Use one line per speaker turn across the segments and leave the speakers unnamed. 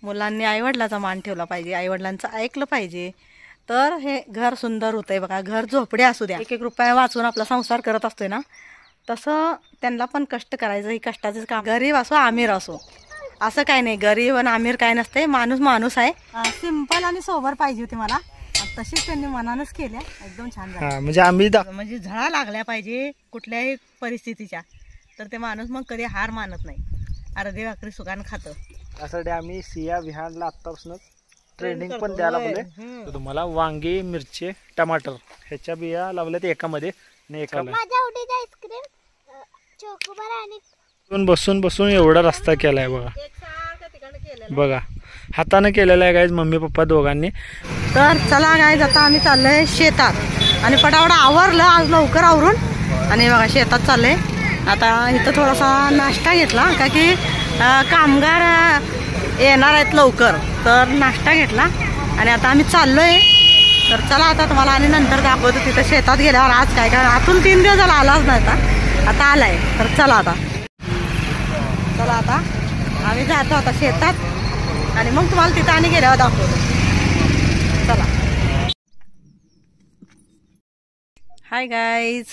मुलांनी आईवडिलाचा मान ठेवला पाहिजे, आईवडिलांचं ऐकलं पाहिजे, तर हे घर सुंदर होतंय. बघा, घर झोपडे असू द्या, एक एक रुपया वाचून आपला संसार करत असतोय ना, तसं त्यांना पण कष्ट करायचं. ही कष्टाचंच काम. गरीब असो अमीर असो असं काय नाही, गरीब आणि अमीर काय नसते. माणूस माणूस आहे. सिंपल आणि सोबर पाहिजे होती मला, तशीच त्यांनी मनानच केल्या. एकदम छान झालं. म्हणजे झळा लागल्या पाहिजे कुठल्याही परिस्थितीच्या, तर ते माणूस मग कधी हार मानत नाही. अर्धी भाकरी सुगान खातं.
त्यासाठी आम्ही सिया विहानला आत्तापासून ट्रेनिंग पण द्यायला लागले. तुम्हाला वांगी, मिरची, टमाटर ह्याच्या बिया लावल्यात एकामध्ये आणि एकाला. बसून बसून एवढा रस्ता केलाय बघा. बघा, हाताने केलेला आहे गाईज, मम्मी पप्पा दोघांनी.
तर चला गाईज, आता आम्ही चाललोय शेतात आणि पटापटा आवरलं आज लवकर आवरून आणि बघा शेतात चाललंय. आता इथं थोडासा नाश्ता घेतला का की कामगार येणार आहेत लवकर, तर नाश्ता घेतला आणि आता आम्ही चाललोय. तर चला आता तुम्हाला आणि नंतर दाखवतो तिथं शेतात गेल्यावर आज काय काय. आतून 3 दिवस झाला आलाच नाही, आता आलाय. तर चला आता आम्ही जातो आता शेतात आणि मग तुम्हाला तिथं आणि गेल्यावर दाखवतो. चला. हाय गाईज,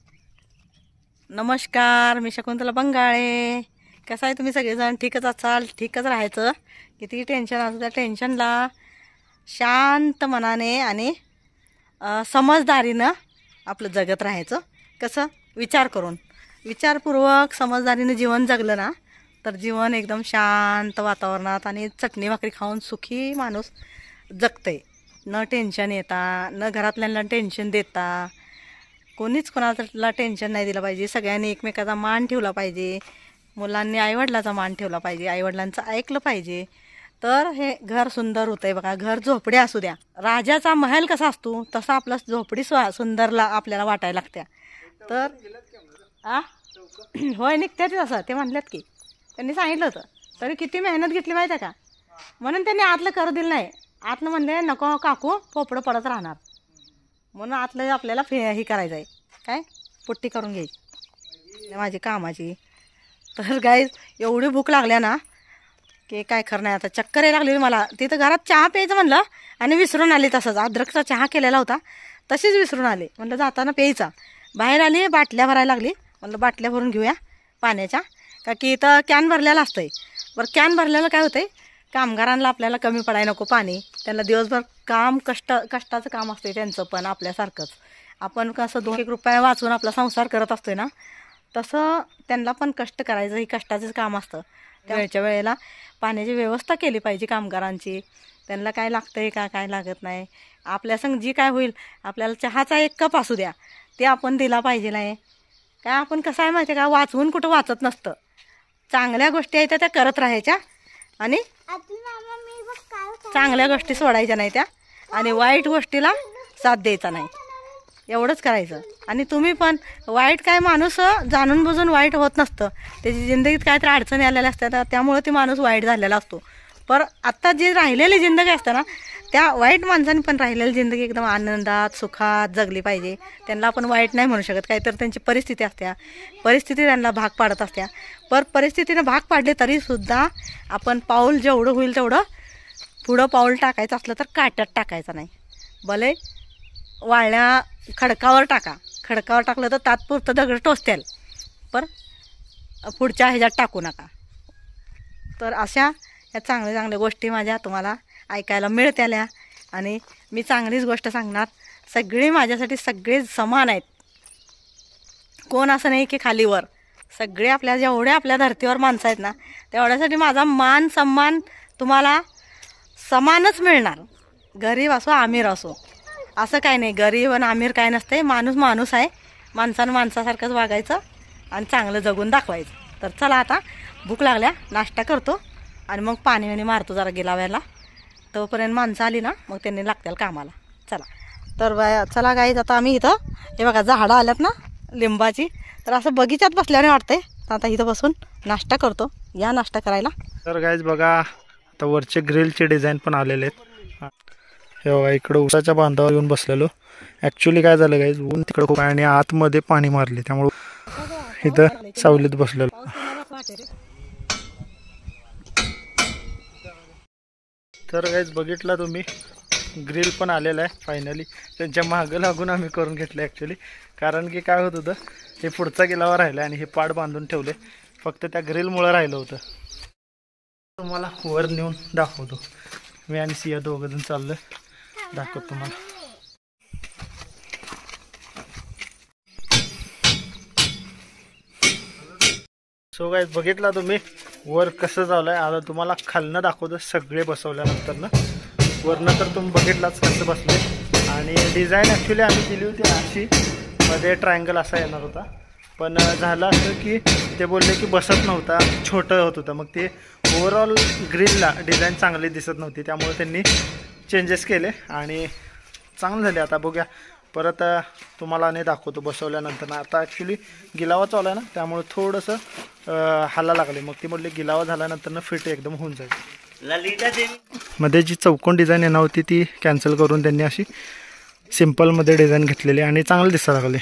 नमस्कार. मी शकुंतला बंगाळे. कसं आहे तुम्ही सगळेजण? ठीकच असाल, ठीकच राहायचं. किती टेन्शन असू त्या टेन्शनला शांत मनाने आणि समजदारीनं आपलं जगत राहायचं. कसं? विचार करून, विचारपूर्वक समजदारीनं जीवन जगलं ना, तर जीवन एकदम शांत वातावरणात आणि चटणी भाकरी खाऊन सुखी माणूस जगतंय. न टेन्शन येता, न घरातल्यांना टेन्शन देता, कोणीच कोणाला टेन्शन नाही दिलं पाहिजे. सगळ्यांनी एकमेकाचा मान ठेवला पाहिजे. मुलांनी आईवडिलाचा मान ठेवला पाहिजे, आईवडिलांचं ऐकलं पाहिजे, तर हे घर सुंदर होतंय. बघा, घर झोपडे असू द्या. राजाचा महल कसा असतो तसा आपला झोपडी सुंदरला आपल्याला वाटायला लागत्या. तर होय, निघते तसं. ते म्हणल्यात की त्यांनी सांगितलं होतं. तरी किती मेहनत घेतली माहिती आहे का, म्हणून त्यांनी आतलं करू दिलं नाही. आतलं म्हणले नको काकू, पोपडं पडत राहणार, म्हणून आतलं आपल्याला हे करायचं आहे. काय पुट्टी करून घ्यायची माझी कामाची. तर गाईज, एवढी भूक लागल्या ना की काय खरं नाही. आता चक्कर यायला लागली मला. तिथं घरात चहा प्यायचं म्हणलं आणि विसरून आली. तसंच अद्रकचा चहा केलेला होता, तशीच विसरून आले. म्हणलं जाताना प्यायचा. बाहेर आली, बाटल्या भरायला लागली. म्हणलं बाटल्या भरून घेऊया पाण्याच्या, का की इथं कॅन भरलेला असतंय. बरं, कॅन भरलेलं काय होतंय, कामगारांना आपल्याला कमी पडायला नको पाणी. त्यांना दिवसभर काम कष्टाचं काम असतंय त्यांचं पण आपल्यासारखंच. आपण कसं 2-1 रुपया वाचून आपला संसार करत असतोय ना, तसं त्यांना पण कष्ट करायचं. ही कष्टाचंच काम असतं. त्यावेळच्या वेळेला पाण्याची व्यवस्था केली पाहिजे कामगारांची. त्यांना काय लागतंय का काय लागत नाही. आपल्या संग जी काय होईल, आपल्याला चहाचा 1 कप असू द्या, ते आपण दिला पाहिजे. नाही काय, आपण कसं आहे माहिती आहे का, वाचवून कुठं वाचत नसतं. चांगल्या गोष्टी आहेत त्या करत राहायच्या आणि चांगल्या गोष्टी सोडायच्या नाही त्या, आणि वाईट गोष्टीला साथ द्यायचा नाही. एवढंच करायचं. आणि तुम्ही पण वाईट काय, माणूस जाणून बुजून वाईट होत नसतं. त्याची जिंदगीत काहीतरी अडचणी आलेल्या असतात, त्यामुळे ती माणूस वाईट झालेला असतो. पण आत्ता जी राहिलेली जिंदगी असते ना, त्या वाईट माणसाने पण राहिलेली जिंदगी एकदम आनंदात सुखात जगली पाहिजे. त्यांना आपण वाईट नाही म्हणू शकत. काहीतरी त्यांची परिस्थिती असत्या, परिस्थिती त्यांना भाग पाडत असत्या. पण परिस्थितीने भाग पाडले तरीसुद्धा आपण पाऊल जेवढं होईल तेवढं पुढं पाऊल टाकायचं असलं तर काट्यात टाकायचं नाही. भले वाळल्या खडकावर टाका, खडकावर टाकलं तर तात्पुरतं दगड टोचतील, पण पुढच्या ह्याच्यात टाकू नका. तर अशा या चांगल्या चांगल्या गोष्टी माझ्या तुम्हाला ऐकायला मिळत्याल्या. आणि मी चांगलीच गोष्ट सांगणार. सगळे माझ्यासाठी सगळे समान आहेत. कोण असं नाही की खालीवर. सगळे आपल्या जेवढ्या आपल्या धर्तीवर माणसं आहेत ना, तेवढ्यासाठी माझा मान सन्मान तुम्हाला समानच मिळणार. गरीब असो अमीर असो असं काय नाही. गरीब आणि अमीर काय नसते. माणूस माणूस आहे. माणसानं माणसासारखंच वागायचं आणि चांगलं जगून दाखवायचं. तर चला, आता भूक लागल्या, नाश्ता करतो आणि मग पाणी मारतो जरा गिलाव्याला. तोपर्यंत माणसं आली ना, मग त्यांनी लागतील कामाला. चला. तर चला गाईज, आता आम्ही इथं हे बघा झाडं आल्यात ना लिंबाची, तर असं बगीचात बसल्याने वाटतंय. आता इथं बसून नाश्ता करतो. या नाश्ता करायला.
तर गाईज बघा, आता वरचे ग्रिलचे डिझाईन पण आलेले आहेत. हे बघा, इकडं उसाच्या बांधावर येऊन बसलेलो. ॲक्च्युली काय झालं गाईज, ऊन तिकडं खूप आहे आणि आतमध्ये पाणी मारले, त्यामुळं इथं सावलीत बसलेलो. तर गाईज बघितला तुम्ही ग्रिल पण आलेला आहे फायनली. त्यांच्या मागं लागून आम्ही करून घेतलं ॲक्च्युली, कारण की काय होत होतं हे पुढचा गिलावा राहिला आणि हे पाड बांधून ठेवले, फक्त त्या ग्रिलमुळं राहिलं होतं. तुम्हाला वर नेऊन दाखवतो. मी आणि सिया दोघंजण चाललोय, दाखवतो तुम्हाला. सो गाईज बघितला तुम्ही वर कसं चाललंय. आता तुम्हाला खालनं दाखवतो सगळे बसवल्यानंतर ना. वरनं तर तुम्ही बघितलाच कसं बसले. आणि डिझाईन ॲक्च्युली आम्ही दिली होती अशी, मध्ये ट्रायंगल असा येणार होता, पण झालं असं की ते बोलले की बसत नव्हता, छोटं होत होतं. मग ते ओव्हरऑल ग्रिलला डिझाईन चांगली दिसत नव्हती, त्यामुळे त्यांनी चेंजेस केले आणि चांगलं झाले. आता बघूया परत तुम्हाला नाही दाखवतो बसवल्यानंतर ना. आता ॲक्च्युली गिलावा चालू आहे ना, त्यामुळे थोडंसं हाला लागले. मग ती म्हटले गिलावा झाल्यानंतर ना फिट एकदम होऊन जाईल. मध्ये जी चौकोन डिझाईन येणार होती ती कॅन्सल करून त्यांनी अशी सिम्पलमध्ये डिझाईन घेतलेली आणि चांगलं दिसायला लागले.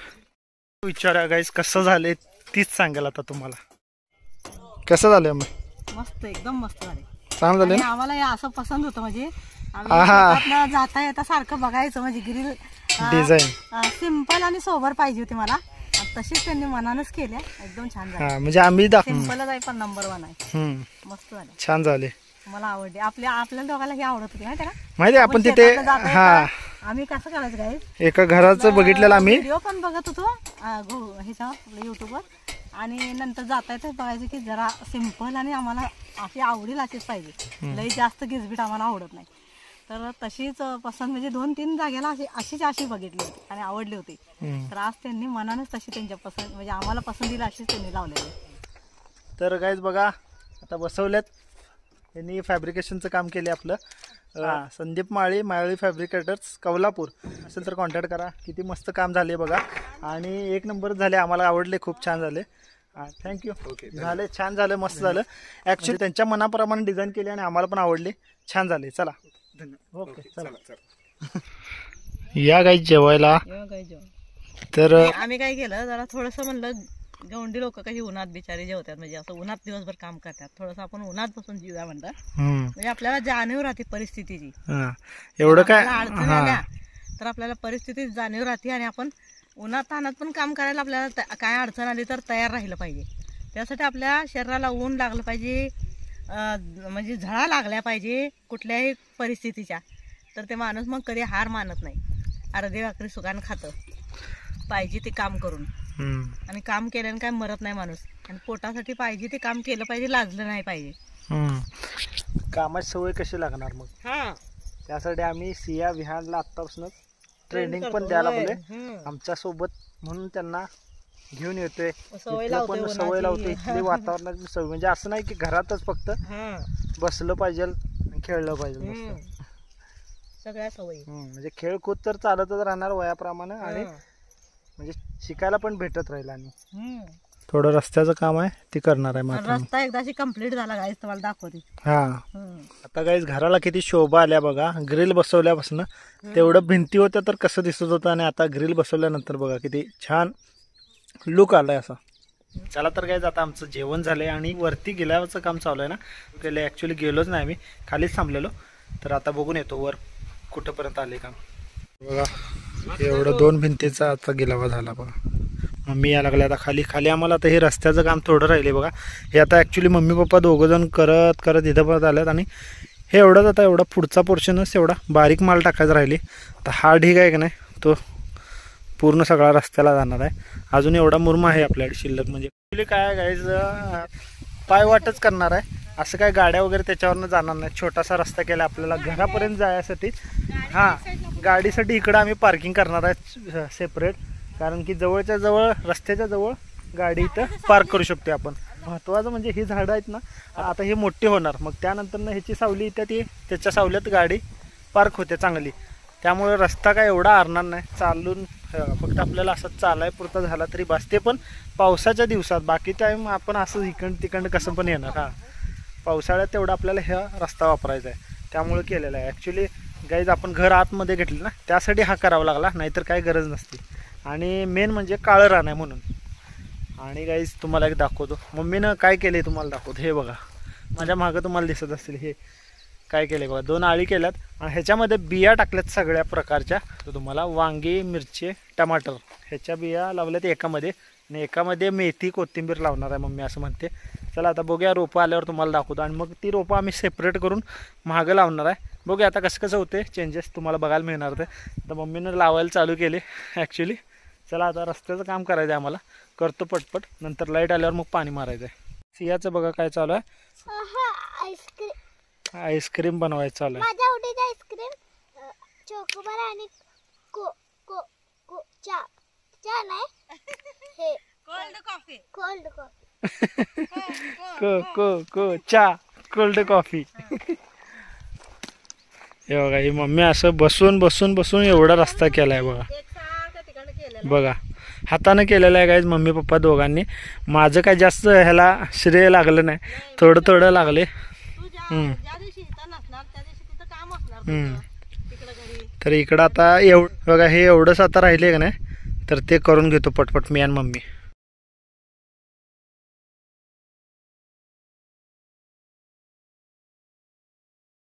विचारा गाईज कसं झाले तीच सांगाल आता तुम्हाला. कसं झालं मग?
मस्त, एकदम मस्त झाले.
चांगलं झालं.
आम्हाला हे असं पसंत होतं, म्हणजे आम्ही जाता येता सारखं बघायचं, म्हणजे ग्रिल
डिझाईन
सिंपल आणि सोबर पाहिजे होती मला. तशीच त्यांनी मनानच केल्या, एकदम छान झाले.
म्हणजे आम्ही
सिंपलच आहे पण नंबर 1 आहे. मस्त झाले,
छान झाले.
मला आवडले. आपल्या दोघांना हे आवडत होती माहिती ना.
माहिती आपण तिथे
आम्ही कसं करायचं काय,
एका घराचं बघितलेलं आम्ही,
व्हिडिओ पण बघत होतो ह्याच्यावर युट्यूबवर, आणि नंतर जाता येतं बघायचं की जरा सिंपल आणि आम्हाला अशी आवडील अशीच पाहिजे. लई जास्त गिजबीट आम्हाला आवडत नाही. तर तशीच पसंत म्हणजे 2-3 जागेला अशी बघितली होती आणि आवडली होती. तर आज त्यांनी मनानच तशी त्यांच्या पसंत, म्हणजे आम्हाला पसंतीला अशीच त्यांनी लावलेली.
तर गाईज बघा आता बसवल्यात. यांनी फॅब्रिकेशनचं काम केले आपलं. संदीप माळी फॅब्रिकेटर्स कोल्हापूर असेल तर कॉन्टॅक्ट करा. किती मस्त काम झाले बघा, आणि 1 नंबर झाले. आम्हाला आवडले, खूप छान झाले. थँक्यू. झाले, छान झालं, मस्त झालं. ॲक्च्युली त्यांच्या मनाप्रमाणे डिझाईन केली आणि आम्हाला पण आवडली, छान झाले. चला ओके चला या गाईज जेवायला. तर
आम्ही काय केलं, जरा थोडंसं म्हणलं गवंडी लोक काही उन्हात बिचारी जेवतात, म्हणजे असं उन्हात दिवसभर काम करतात, थोडंसं आपण उन्हात बसून जीवया म्हणतात, म्हणजे आपल्याला जाणीव राहते परिस्थितीची.
एवढं काय
अडचण आल्या तर आपल्याला परिस्थिती जाणीव राहते, आणि आपण उन्हात तानात पण काम करायला आपल्याला काय अडचण आली तर तयार राहिलं पाहिजे. त्यासाठी आपल्या शरीराला ऊन लागलं पाहिजे, म्हणजे झळा लागल्या पाहिजे कुठल्याही परिस्थितीच्या. तर ते माणूस मग कधी हार मानत नाही, अर्धी भाकरी सुखानं खातं पाहिजे ते काम करून. आणि काम केल्याने काय मरत नाही माणूस, आणि पोटासाठी पाहिजे ते काम केलं पाहिजे, लाजलं नाही पाहिजे.
कामाची सवय कशी लागणार मग? त्यासाठी आम्ही सिया विहानला आत्तापासून ट्रेनिंग पण द्यायला लागले आमच्या सोबत, म्हणून त्यांना घेऊन येतोय, पण सवय लावते. इथली वातावरणाची सवय, म्हणजे असं नाही की घरातच फक्त बसलं पाहिजे खेळलं पाहिजे,
सगळ्या सवयी.
म्हणजे खेळकूद तर चालतच राहणार वयाप्रमाणे, आणि म्हणजे शिकायला पण भेटत राहील. आणि थोडं रस्त्याचं काम आहे ते करणार आहे.
रस्ता एकदाशी कंप्लीट झाला गाईज, तुम्हाला दाखवते.
आता गाईज घराला किती शोभा आल्या बघा. ग्रिल बसवल्यापासून तेवढं भिंती होत्या तर कसं दिसत होतं, आणि आता ग्रिल बसवल्यानंतर बघा किती छान लुक आलाय असा. चला तर गाईज आता आमचं जेवण झालंय आणि वरती गेल्याचं काम चालू आहे ना. गेले ऍक्च्युली गेलोच नाही आम्ही, खालीच थांबलेलो. तर आता बघून येतो वर कुठंपर्यंत आले काम. बघा एवढं 2 भिंतीचा आता गिलावा झाला बघा. मम्मी या लागल्या आता खाली. खाली आम्हाला आता हे रस्त्याचं काम थोडं राहिले बघा. हे आता ॲक्च्युली मम्मी पप्पा दोघंजण करत इथं परत आल्यात, आणि हे एवढंच आता एवढा पुढचा पोर्शनच एवढा बारीक माल टाकायचा राहिली. आता हा ढीग आहे की नाही तो पूर्ण सगळा रस्त्याला जाणार आहे. अजून एवढा मुरमा आहे आपल्याकडे शिल्लक. म्हणजे ॲक्च्युली काय गाईज पायवाटच करणार आहे, असं काय गाड्या वगैरे त्याच्यावरनं जाणार नाही. छोटासा रस्ता केला आपल्याला घरापर्यंत जायसाठी. गाडीसाठी इकडं आम्ही पार्किंग करणार आहे सेपरेट, कारण की जवळच्या जवळ रस्त्याच्या जवळ गाडी इथं पार्क करू शकतो आपण. महत्त्वाचं म्हणजे ही झाडं आहेत ना, आता हे मोठी होणार, मग त्यानंतर ना ह्याची सावली इथं ती त्याच्या सावलीत गाडी पार्क होते चांगली. त्यामुळे रस्ता काय एवढा आरणार नाही. चालून फक्त आपल्याला असं चालायपुरता झाला तरी बस. ते पण पावसाच्या दिवसात. बाकी टाईम आपण असं इकडं तिकडं कसं पण येणार. पावसाळ्यात तेवढा आपल्याला हा रस्ता वापरायचा आहे, त्यामुळे केलेला आहे. ॲक्च्युली गाईज आपण घर आतमध्ये घेतलं ना, त्यासाठी हा करावा लागला, नाहीतर काही गरज नसते. आणि मेन म्हणजे काळं रान आहे म्हणून. आणि गाईज तुम्हाला एक दाखवतो, मम्मीनं काय केलं तुम्हाला दाखवतो. हे बघा माझ्या मागं तुम्हाला दिसत असतील, काय केले बघा, 2 आळी केल्यात आणि ह्याच्यामध्ये बिया टाकल्यात सगळ्या प्रकारच्या. तर तुम्हाला वांगी, मिरची, टमाटर ह्याच्या बिया लावल्यात एकामध्ये आणि एकामध्ये मेथी, कोथिंबीर लावणार आहे मम्मी असं म्हणते. चला आता बघूया, रोपं आल्यावर तुम्हाला दाखवतो आणि मग ती रोपं आम्ही सेपरेट करून मागं लावणार आहे. बघूया आता कसं कसं होते, चेंजेस तुम्हाला बघायला मिळणार ते. आता मम्मीनं लावायला चालू केले ॲक्च्युली. चला आता रस्त्याचं काम करायचं आहे आम्हाला, करतो पटपट, नंतर लाईट आल्यावर मग पाणी मारायचं आहे. सियाचं बघा काय चालू आहे, आईस्क्रीम बनवायचं चालू आहे.
माझ्या आवडीचं आईस्क्रीम चोकोबार आणि को को को चा चा नाही हे
कोल्ड कॉफी.
Cold coffee.
को चा कोल्ड कॉफी. हे बघा, ही मम्मी असं बसून बसून बसून एवढा रस्ता केलाय बघा. बघा हातानं केलेलं आहे गाईज मम्मी पप्पा दोघांनी. माझं काय जास्त ह्याला श्रेय लागलं नाही, थोडं थोडं लागले. तर इकडं आता बघा हे एवढंच आता राहिले का नाही, तर ते करून घेतो पटपट मी आणि मम्मी.